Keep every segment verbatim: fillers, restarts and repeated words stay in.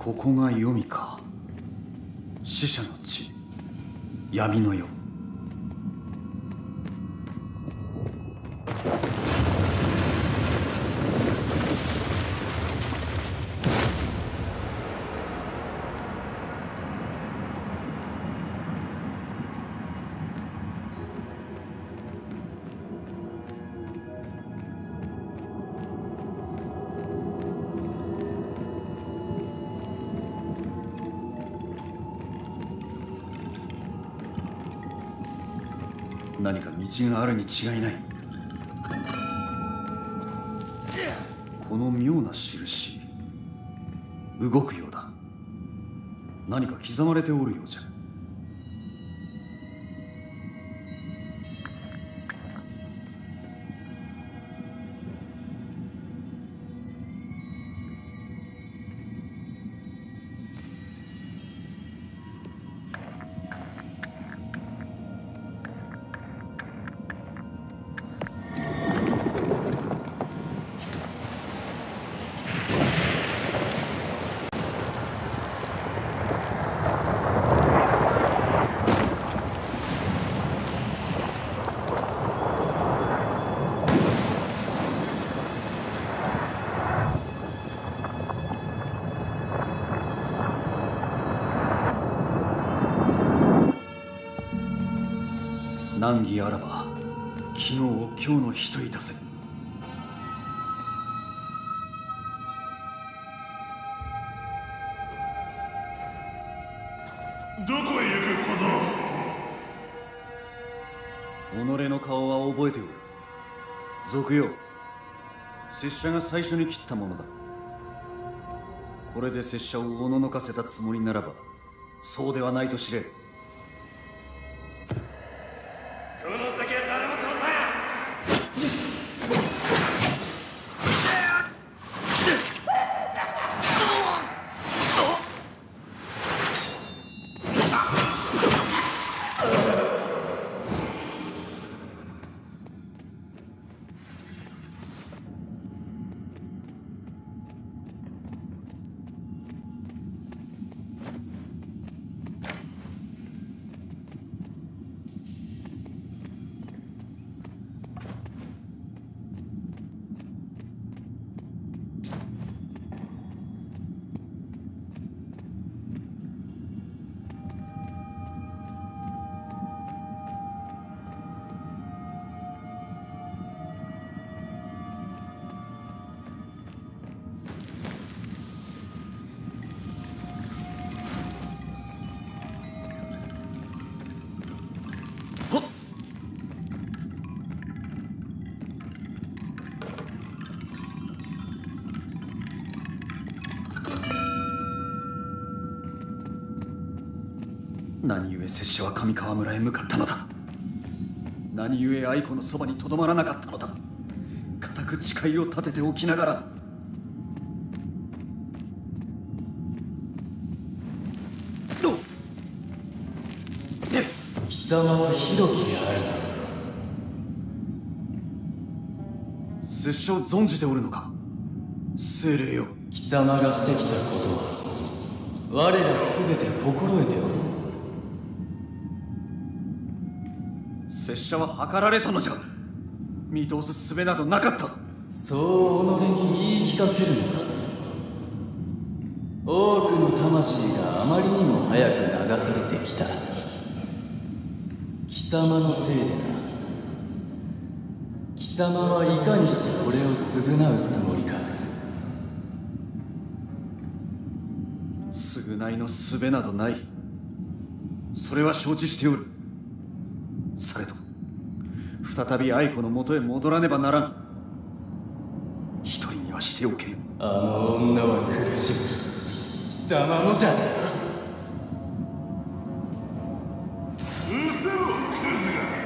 ここが黄泉か。死者の地、闇の世。何か道があるに違いない。この妙な印、動くようだ。何か刻まれておるようじゃ。難儀あらば昨日を今日の日といたせ。 どこへ行く小僧。 己の顔は覚えておる。賊よ、拙者が最初に切ったものだ。これで拙者をおののかせたつもりならば、そうではないと知れ。 この先は誰も通さん。 何故拙者は上川村へ向かったのだ。何故愛子のそばにとどまらなかったのだ。固く誓いを立てておきながら。 貴様は広きであるな。 拙者を存じておるのか、精霊よ。 貴様がしてきたことは我ら全て心得ておる。 拙者は計られたのじゃ。見通す術などなかった。 そう己に言い聞かせるのか。多くの魂があまりにも早く流されてきた。貴様のせいでな。貴様はいかにしてこれを償うつもりか。 償いの術などない。それは承知しておる。されど再び愛子のもとへ戻らねばならん。一人にはしておけん。 あの女は苦しむ。貴様もじゃ。 失せろ、クズが。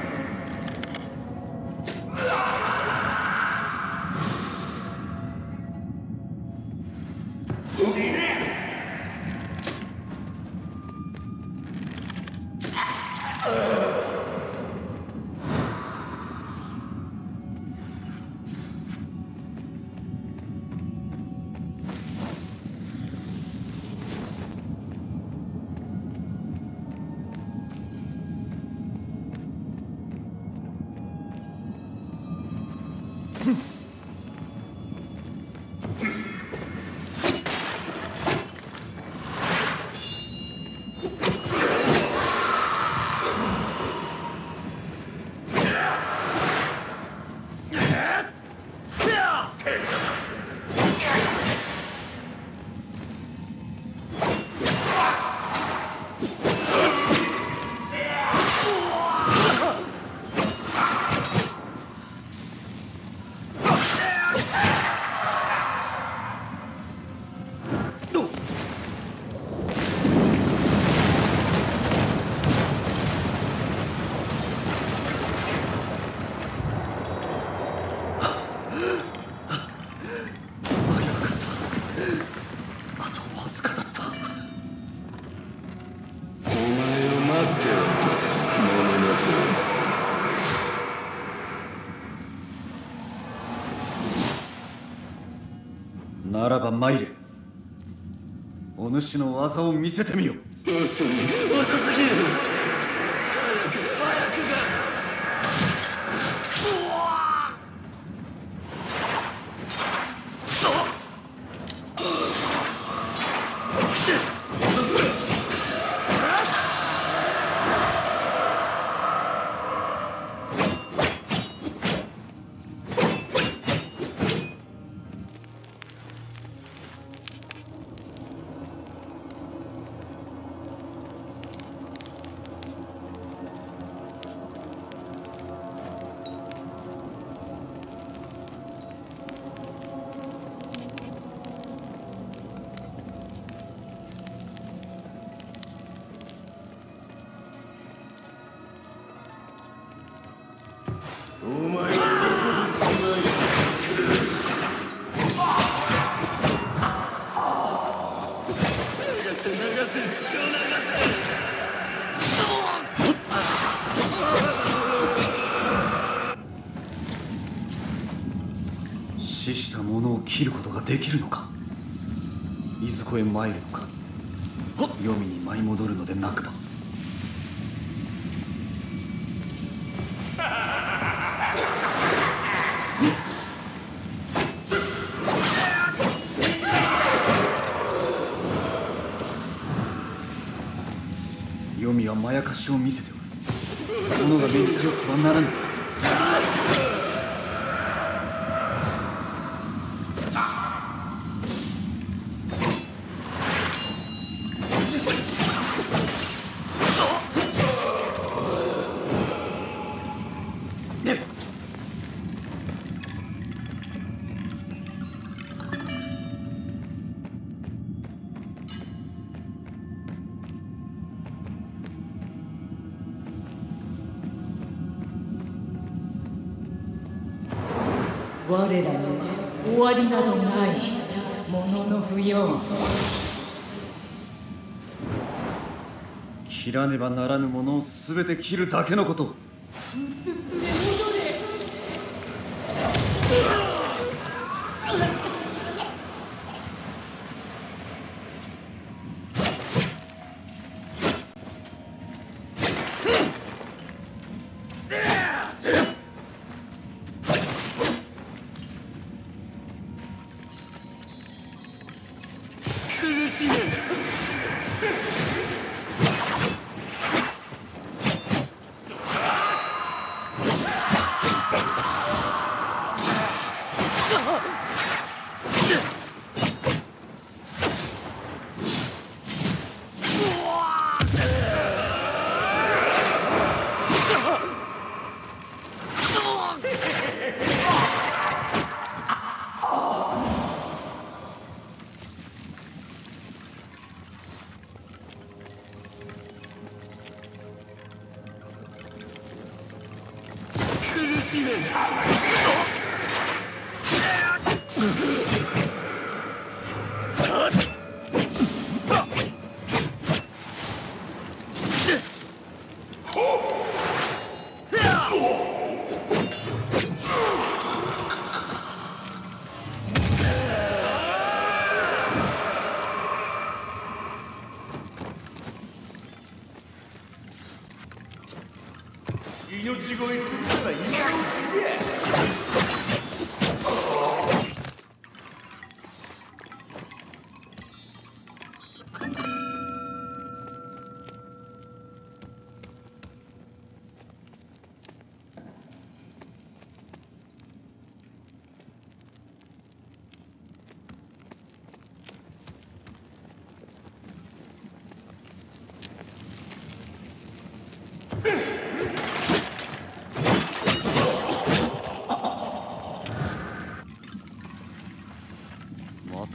ならば参れ。お主の技を見せてみよ。 どうする？遅すぎる。お前はどこでしまい流せ流せ血を流死した者を切ることができるのか。いずこへ参るのか。黄泉に舞い戻るのでなくば。黄泉はまやかしを見せておる。者が目に手をってはならぬ。 我らには終わりなどない。ものの不要。 切らねばならぬものを全て切るだけのこと。 うつつで戻れ。 命乞いするなら今のうちに。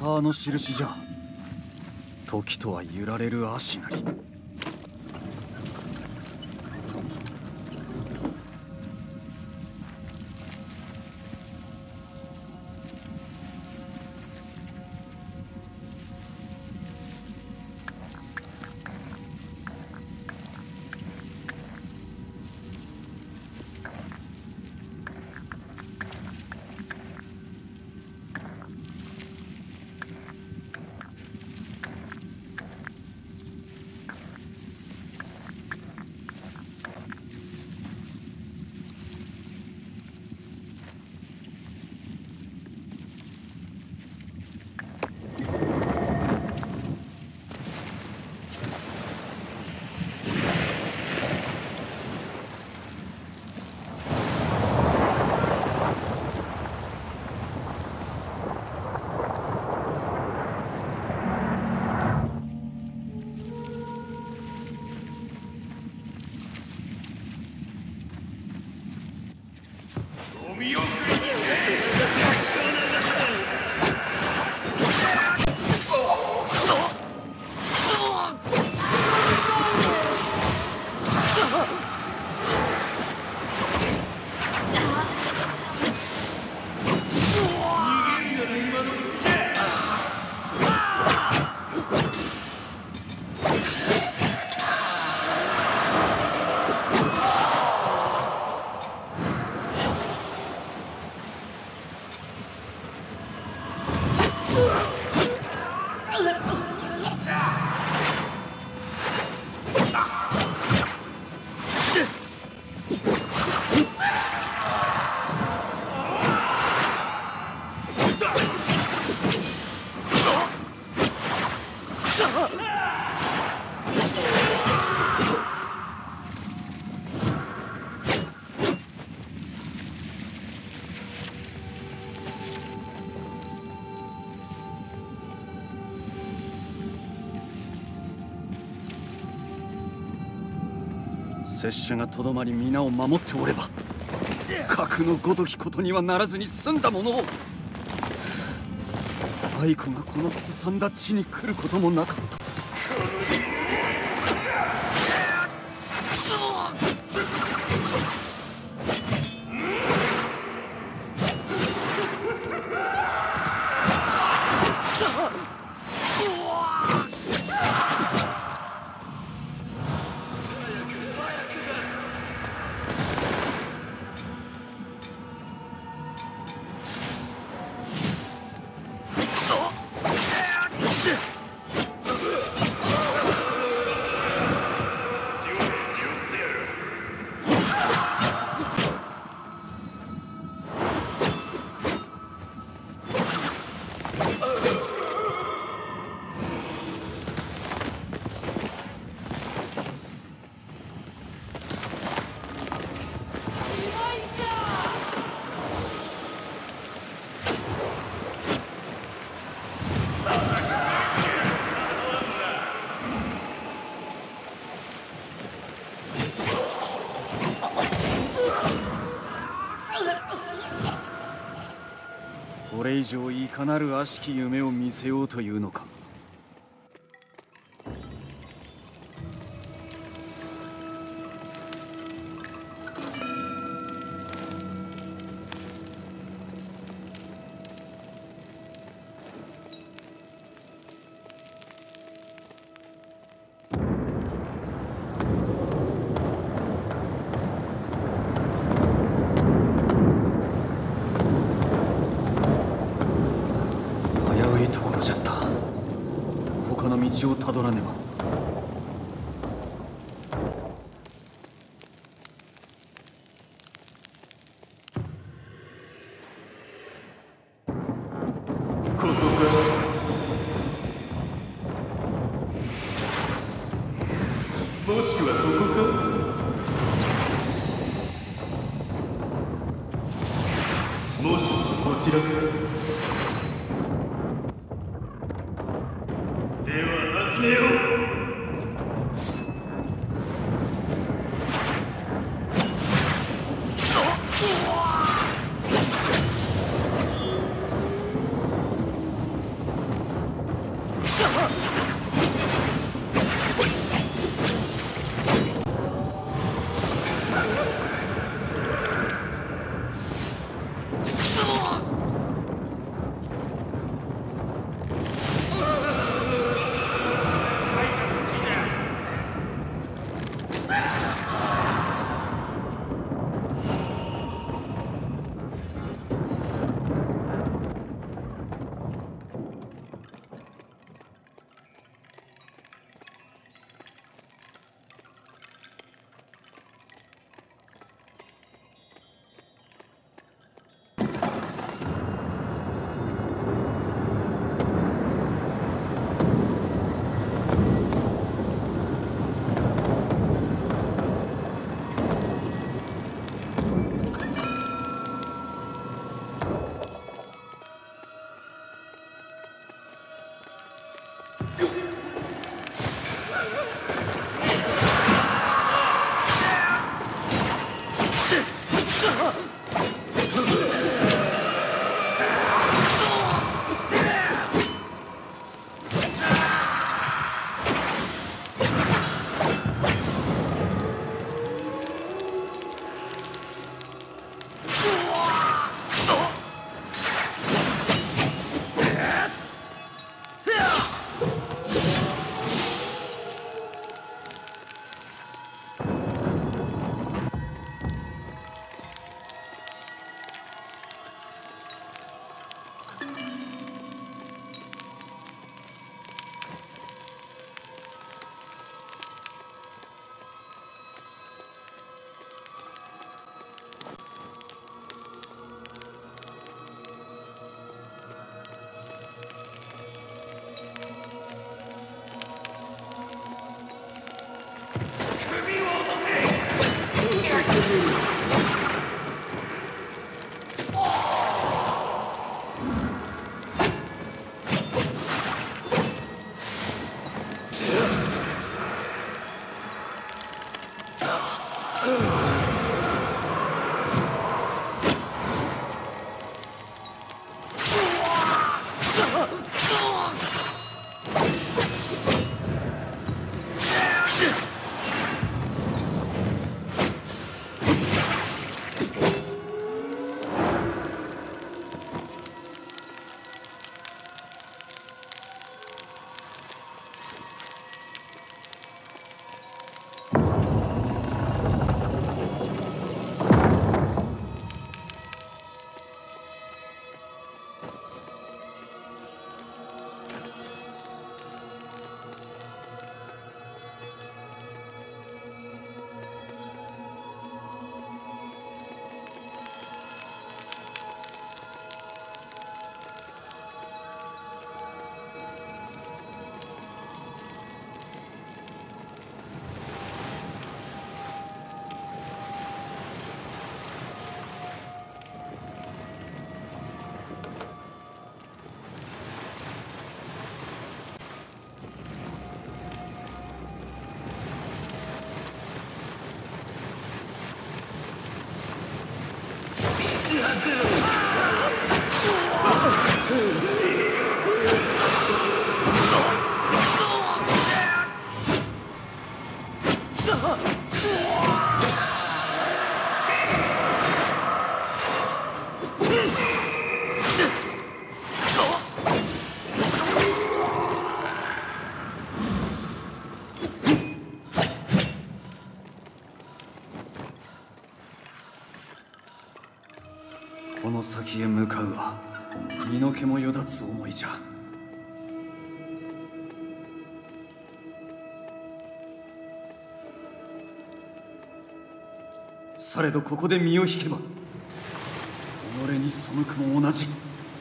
ターの印じゃ。時とは揺られる足なり。拙者がとどまり皆を守っておれば核のごときことにはならずに済んだものを。愛子がこのすさんだ地に来ることもなかった。これ以上いかなる悪しき夢を見せようというのか。他の道をたどらねば。 ここか。もしくはここか。もしくはこちらか。では始めよう。 この先へ向かうは身の毛もよだつ思いじゃ。されどここで身を引けば己に背くも同じ。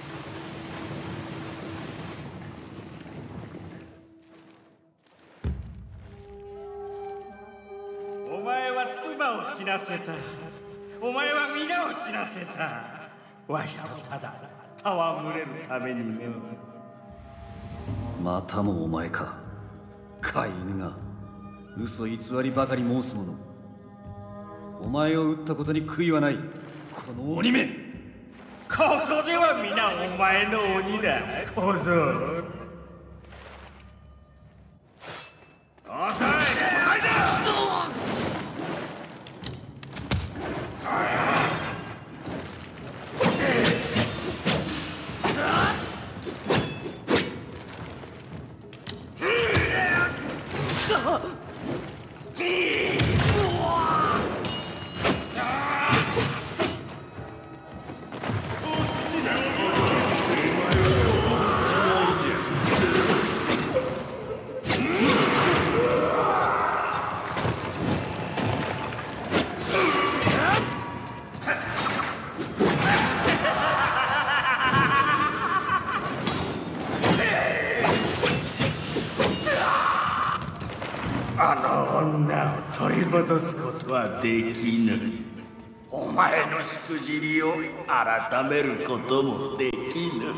お前は妻を死なせた。お前は皆を死なせた。わしとただ戯れるためにね。 またもお前か、飼い犬が。嘘偽りばかり申す者。お前を撃ったことに悔いはない、この鬼め。 ここでは皆お前の鬼だ、小僧。遅い、遅いぞ。あの女を取り戻すことはできぬ。お前のしくじりを改めることもできぬ。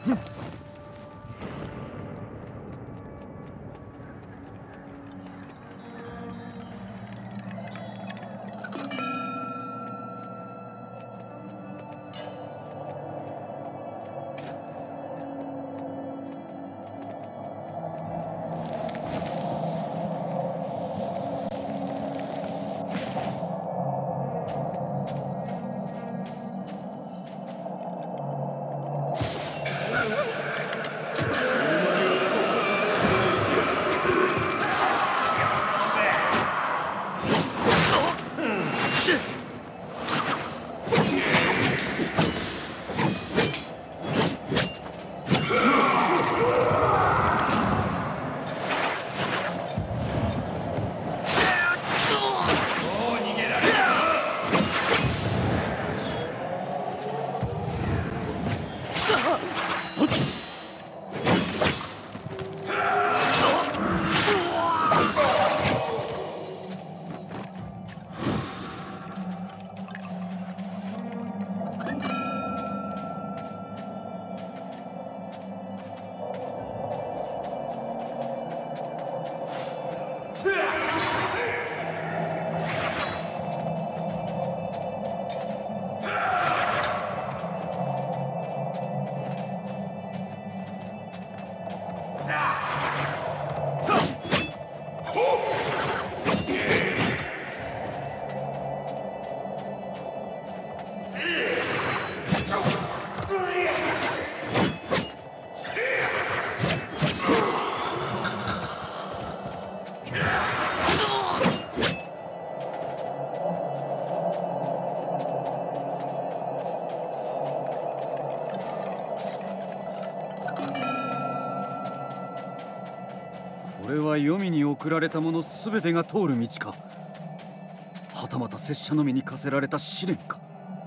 これは黄泉に送られたもの全てが通る道か、はたまた拙者のみに課せられた試練か。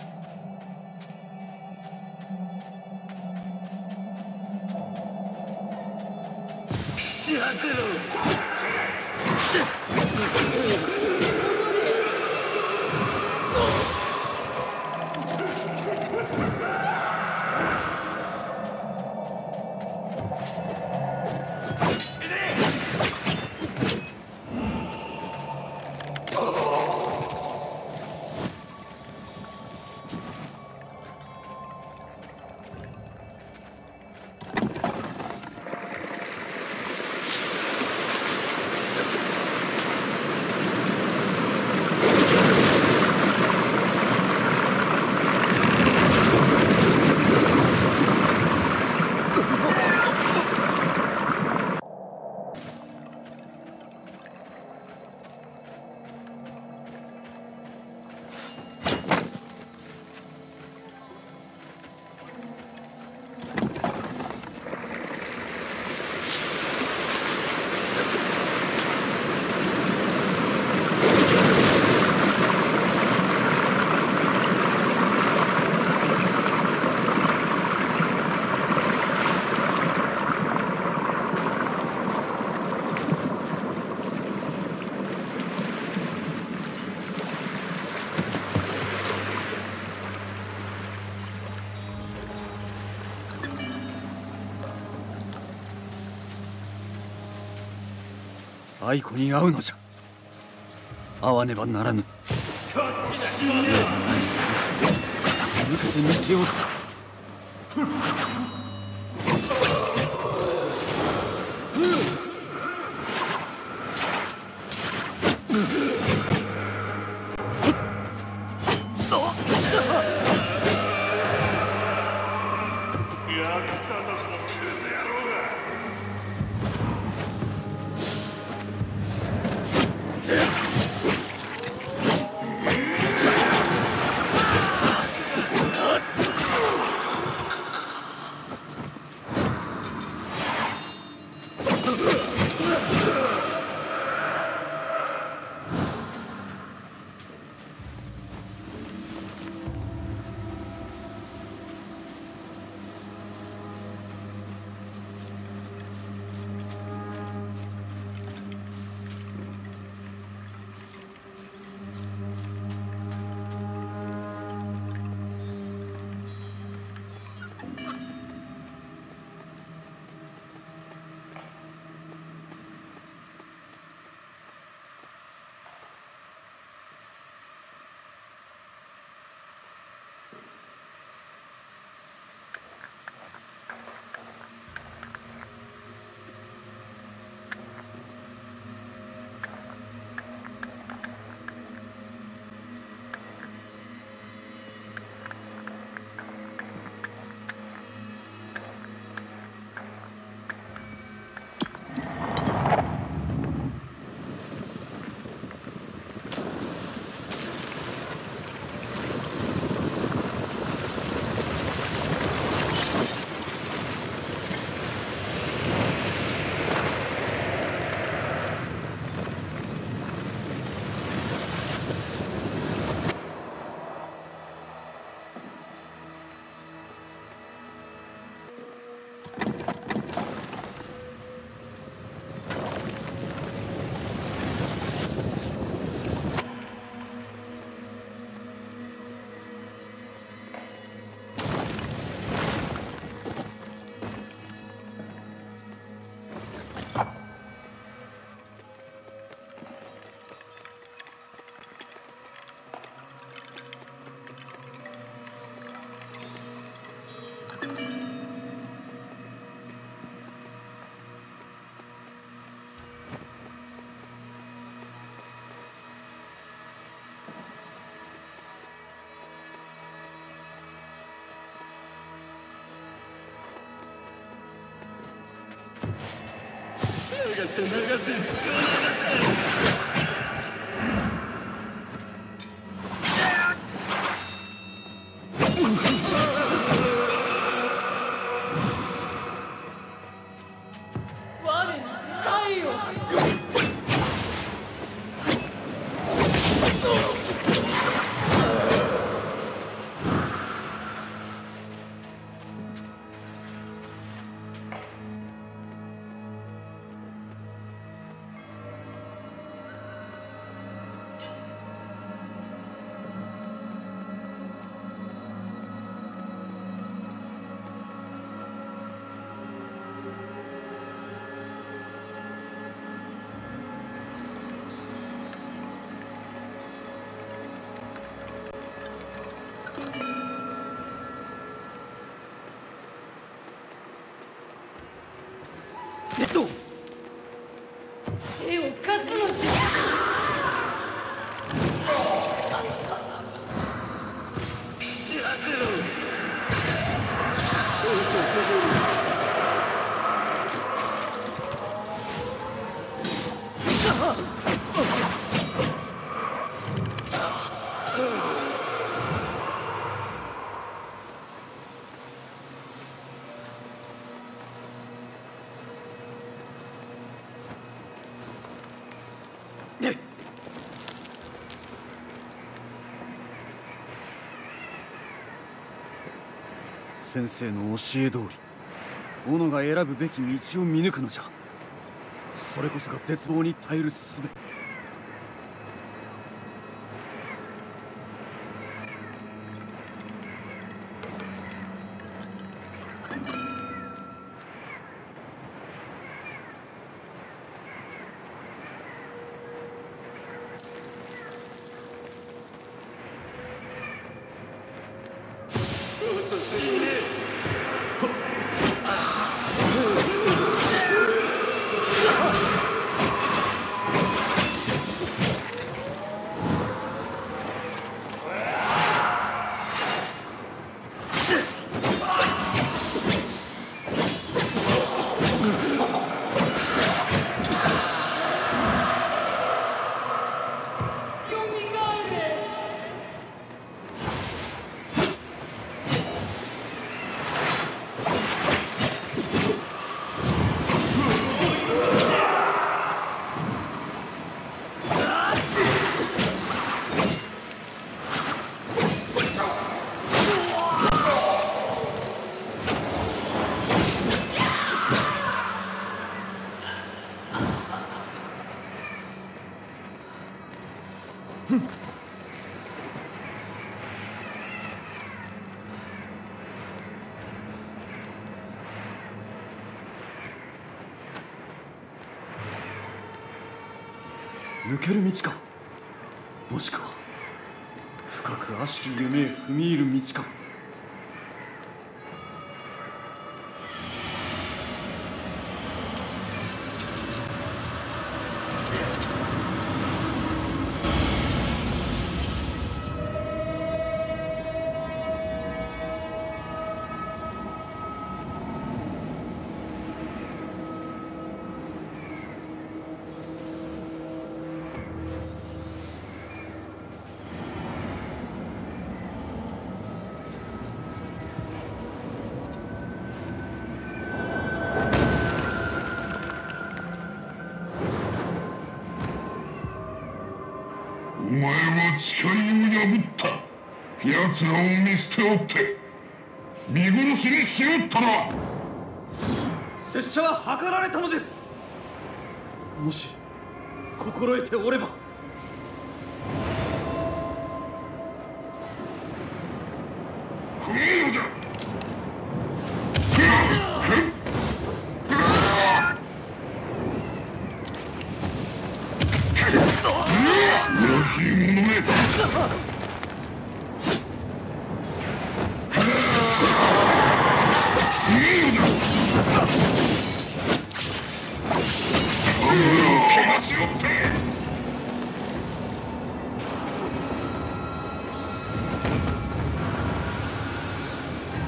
愛子に会うのじゃ。会わねばならぬ。抜けてみせようぞ。 せ流せ血を流せ。 手を貸すのじゃ。 先生の教え通り、己が選ぶべき道を見抜くのじゃ。それこそが絶望に耐える術。抜ける道か、もしくは深く悪しき夢へ踏み入る道か。 お前は誓いを破った。奴らを見捨ておって見殺しにしおったな。 拙者は計られたのです。もし心得ておれば。 不名誉じゃ。裏切り者め。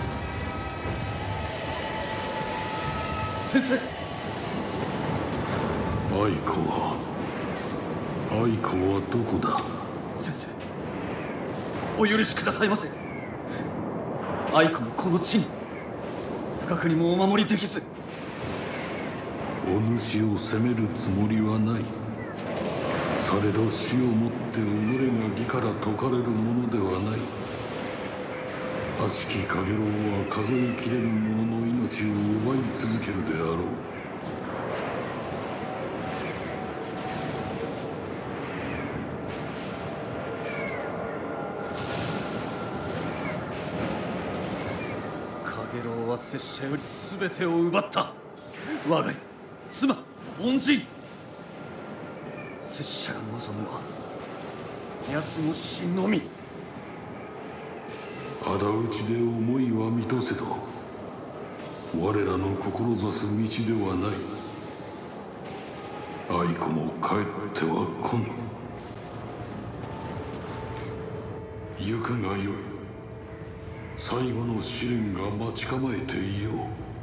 先生、 愛子は愛子はどこだ。 先生、お許しくださいませ。愛子のこの地に不覚にもお守りできず。 お主を責めるつもりはない。されど死をもって己が義から解かれるものではない。悪しき陽炎は数えきれる者の命を奪い続けるであろう。 陽炎は拙者より全てを奪った。我が家、妻、恩人。拙者が望むは奴の死のみ。 仇討ちで思いは満たせど、我らの志す道ではない。愛子も帰っては来ぬ。行くがよい。最後の試練が待ち構えていよう。